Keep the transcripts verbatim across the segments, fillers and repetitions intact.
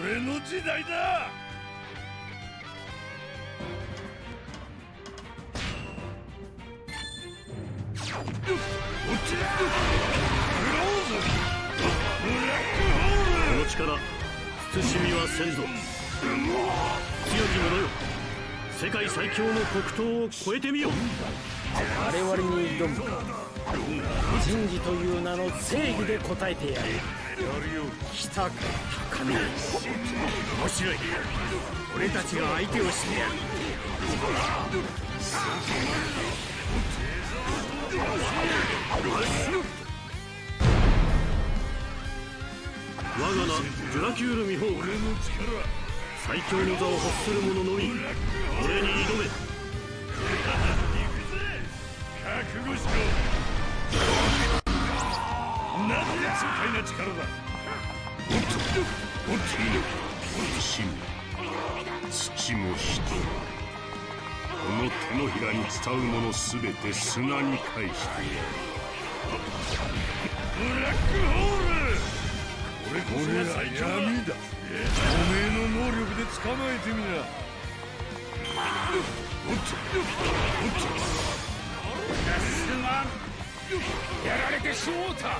俺の時代だ。 この力慎みはせんぞ。強き者よ、世界最強の黒刀を超えてみよう。 我々に挑むか。人事という名の正義で答えてやる。来たか高見。面白い。俺たちが相手をしてやる。 我が名ドラキュールミホーク。最強の座を欲する者のみ俺に挑め。 覚悟しろ。なんて痛快な力だ。おっとおっと死ぬ土も人、この手のひらに伝うものすべて砂に返してブラックホール。俺こそが最強だ。おめえの能力で捕まえてみな。おっとおっとすまん、やられてしもうた。こ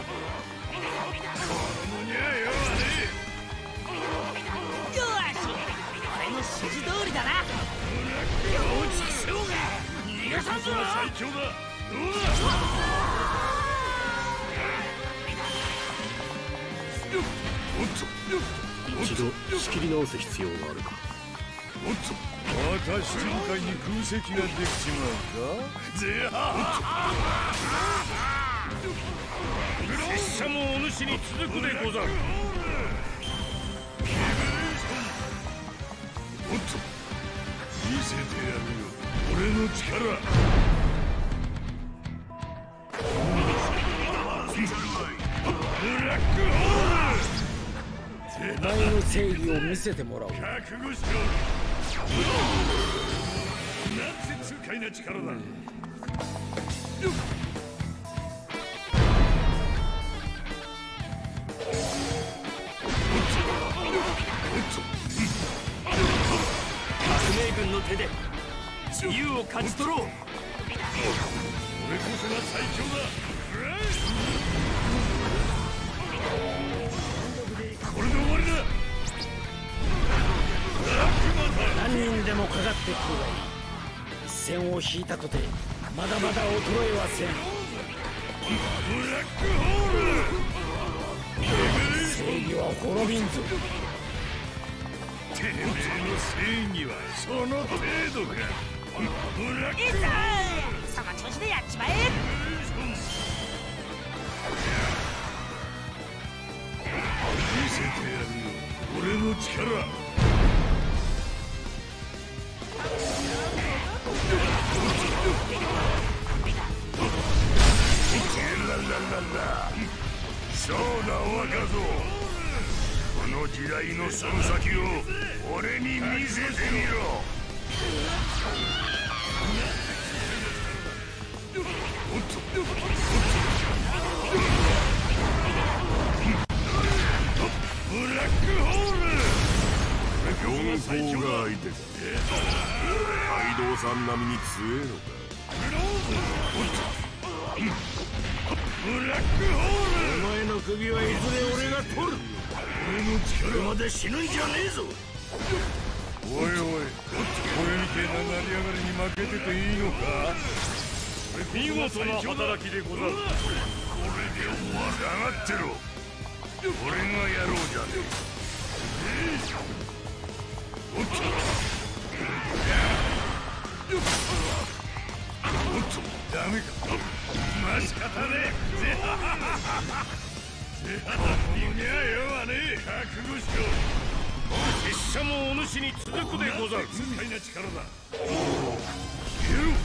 のにゃよはね。 よし、俺の指示通りだな。 落ちしようが逃がさんぞ。最強だ。どうだ。 一度仕切り直す必要があるか。 おっと、私人界に空席ができちまうか。ぜは拙者もお主に続くでござる。おっと、見せてやるよ俺の力。ブラックホール。 お前の正義を見せてもらおう。 覚悟しろ。なんて痛快な力だ。 革命軍の手で自由を勝ち取ろう。 俺こそが最強だ。これで終わりだ。 何人でもかかってくるがいい。一線を引いたとてまだまだ衰えはせん。 ブラックホール。 正義は滅びんぞ。 てめえの正義はその程度か。ブラックいいぞ、その調子でやっちまえ。 見せてやるよ俺の力。そうだ若造、この時代のその先を俺に見せてみろ。おっとブラックホール。四皇が相手か。街道さん並みに強えのか。ブラックホール。 お前の首はいずれ俺が取る。 俺の力まで死ぬんじゃねえぞ。 おいおい、俺みてえな成り上がりに負けてていいのか。見事な働きでござる。これで終わる。下がってろ。俺がやろうじゃねえ。おっとおっと、ダメか。ま仕方ねえ。ぜはははは。ぜはは逃げやよはねえ。覚悟しろ。拙者もお主に続くでござる。痛快な力だ。消えろ。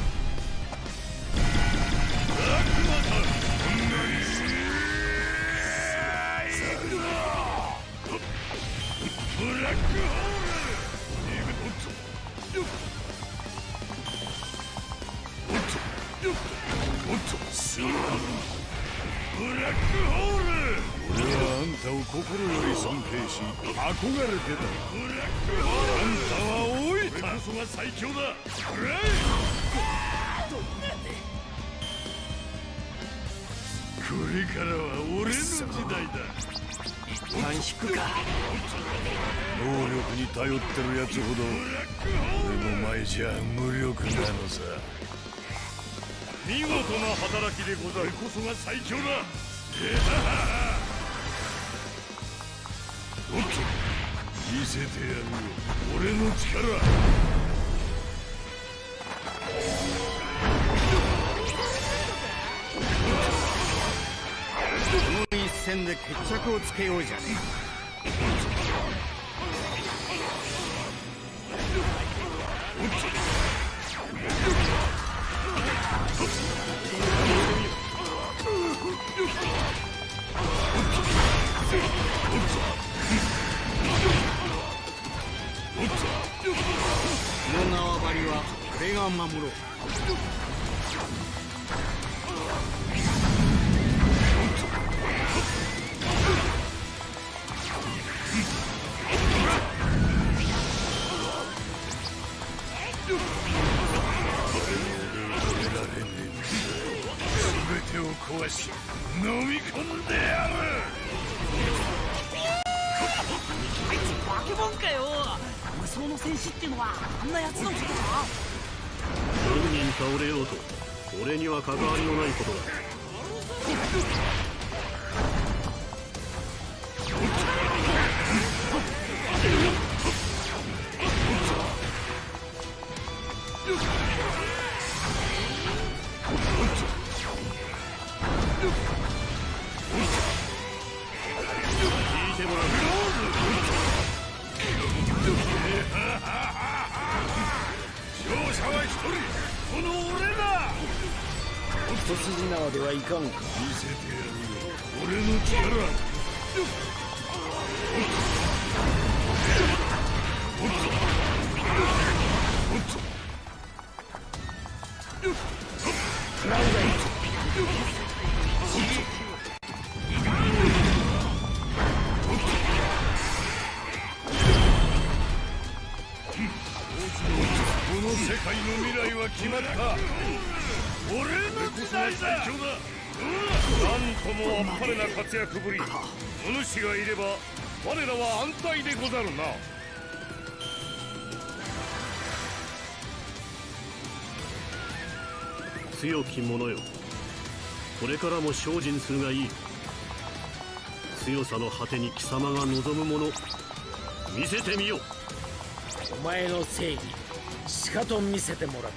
ダークマター。こんなにブラックホール。おっとおっとおっとすまん。ブラックホール。俺はあんたを心より尊敬し憧れてた。あんたは老いた。こそが最強だ。これからは俺の時代だ。 一旦引くか。 能力に頼ってるやつほど俺の前じゃ無力なのさ。見事な働きでござる。こそが最強だ。おっと見せてやるよ俺の力。 この一戦で決着をつけようじゃねこの縄張りは俺が守ろう。 全てを壊し飲み込んでやる。 あいつ化け物かよ。無双の戦士ってのはあんなやつのことか。 何人倒れようと俺には関わりのないことだ。聞いてもらう。 勝者は一人、この俺だ。 一筋縄ではいかんか。 見せてやるよ俺の力。この世界の未来は決まった。俺の時代だ。最強だ。なんともあっぱれな活躍ぶり。お主がいれば我らは安泰でござるな。 強き者よ、これからも精進するがいい。強さの果てに貴様が望むもの見せてみよ。 お前の正義しかと見せてもらった。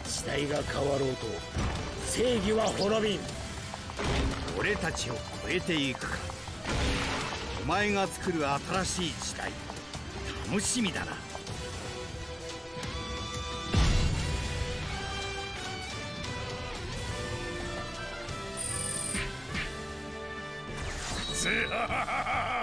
時代が変わろうと正義は滅びん。俺たちを超えていくか。お前が作る新しい時代楽しみだな。 ぜはははは